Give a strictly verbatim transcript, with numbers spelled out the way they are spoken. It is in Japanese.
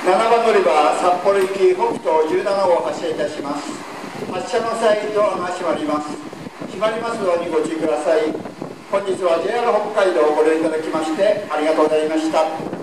ななばん乗り場、札幌行き北斗じゅうなな号発車いたします。発車の際、ドアが閉まります。閉まりますようにご注意ください。本日は ジェイアール 北海道をご利用いただきましてありがとうございました。